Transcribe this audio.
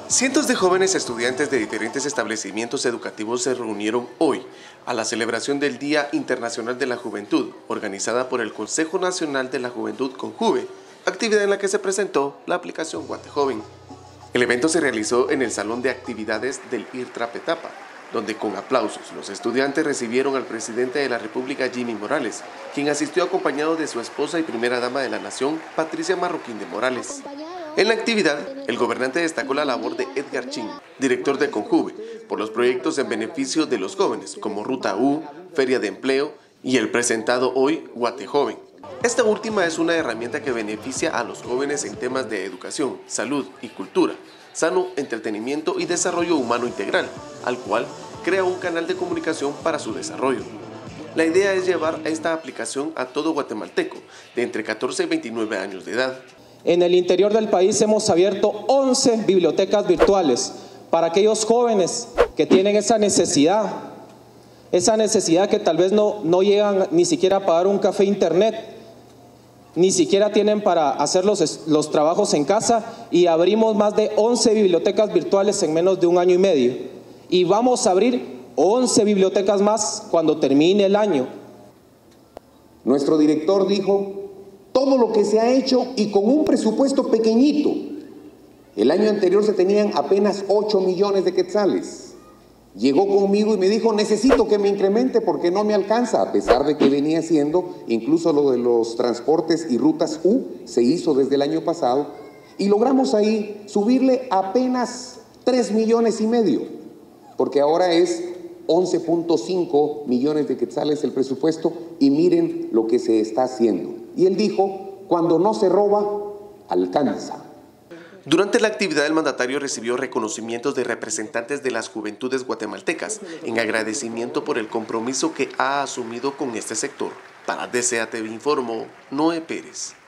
Cientos de jóvenes estudiantes de diferentes establecimientos educativos se reunieron hoy a la celebración del Día Internacional de la Juventud, organizada por el Consejo Nacional de la Juventud Conjuve, actividad en la que se presentó la aplicación Guatejoven. El evento se realizó en el Salón de Actividades del IRTRA Petapa, donde con aplausos los estudiantes recibieron al presidente de la República, Jimmy Morales, quien asistió acompañado de su esposa y primera dama de la nación, Patricia Marroquín de Morales. En la actividad, el gobernante destacó la labor de Edgar Chin, director de Conjuve, por los proyectos en beneficio de los jóvenes, como Ruta U, Feria de Empleo y el presentado hoy Guatejoven. Esta última es una herramienta que beneficia a los jóvenes en temas de educación, salud y cultura, sano entretenimiento y desarrollo humano integral, al cual crea un canal de comunicación para su desarrollo. La idea es llevar esta aplicación a todo guatemalteco de entre 14 y 29 años de edad. En el interior del país hemos abierto 11 bibliotecas virtuales para aquellos jóvenes que tienen esa necesidad que tal vez no llegan ni siquiera a pagar un café internet, ni siquiera tienen para hacer los trabajos en casa, y abrimos más de 11 bibliotecas virtuales en menos de un año y medio. Y vamos a abrir 11 bibliotecas más cuando termine el año. Nuestro director dijo: todo lo que se ha hecho y con un presupuesto pequeñito. El año anterior se tenían apenas 8 millones de quetzales. Llegó conmigo y me dijo: necesito que me incremente porque no me alcanza, a pesar de que venía haciendo, incluso lo de los transportes y rutas U se hizo desde el año pasado, y logramos ahí subirle apenas 3 millones y medio, porque ahora es 11.5 millones de quetzales el presupuesto, y miren lo que se está haciendo. Y él dijo: cuando no se roba, alcanza. Durante la actividad, el mandatario recibió reconocimientos de representantes de las juventudes guatemaltecas en agradecimiento por el compromiso que ha asumido con este sector. Para DCATV informó Noé Pérez.